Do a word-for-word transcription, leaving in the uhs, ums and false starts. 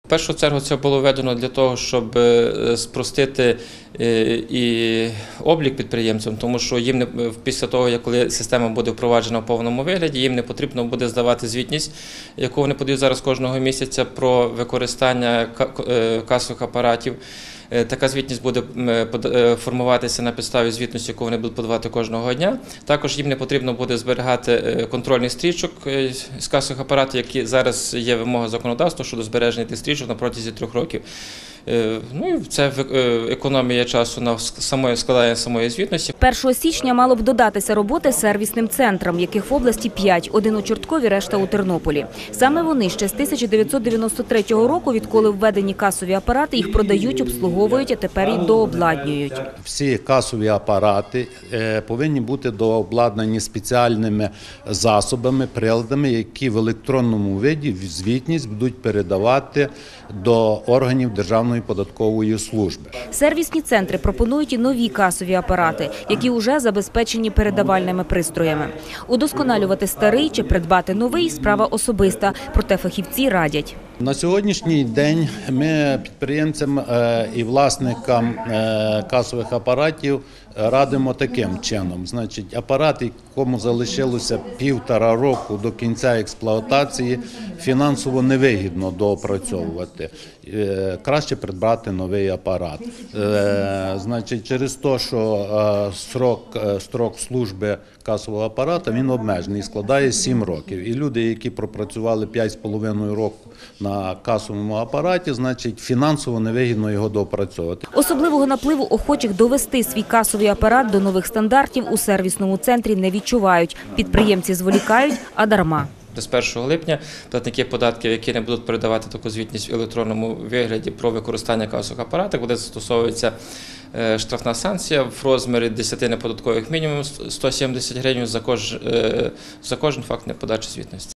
В першу чергу це було введено для того, щоб спростити і облік підприємцям, тому що їм не після того, як коли система буде впроваджена в повному вигляді, їм не потрібно буде здавати звітність, яку вони подають зараз кожного місяця про використання касових апаратів. Така звітність буде формуватися на підставі звітності, яку вони будуть подавати кожного дня. Також їм не потрібно буде зберігати контрольний стрічок з касових апаратів, які зараз є вимога законодавства щодо збереження тих стрічок на протязі трьох років. Ну і це економія часу на складання самої звітності. першого січня мало б додатися роботи сервісним центрам, яких в області п'ять, один у Чорткові, решта у Тернополі. Саме вони ще з тисяча дев'ятсот дев'яносто третього року, відколи введені касові апарати, їх продають, обслуговують, а тепер і дообладнюють. Всі касові апарати повинні бути дообладнані спеціальними засобами, приладами, які в електронному виді звітність будуть передавати до органів Державної податкової служби. Сервісні центри пропонують і нові касові апарати, які вже забезпечені передавальними пристроями. Удосконалювати старий чи придбати новий – справа особиста, проте фахівці радять. На сьогоднішній день ми підприємцям і власникам касових апаратів радимо таким чином. Значить, апарат, якому залишилося півтора року до кінця експлуатації, фінансово невигідно доопрацьовувати. Краще придбати новий апарат. Значить, через те, що строк, строк служби касового апарата він обмежений, складає сім років. І люди, які пропрацювали п'ять з половиною років на касовому апараті, значить, фінансово невигідно його доопрацьовувати. Особливого напливу охочих довести свій касовий апарат до нових стандартів у сервісному центрі не відчувають. Підприємці зволікають, а дарма. З першого липня платники податків, які не будуть передавати таку звітність в електронному вигляді про використання касових апаратів, буде застосовуватися штрафна санкція в розмірі десяти неподаткових мінімумів сто сімдесят гривень за кожен факт неподачі звітності.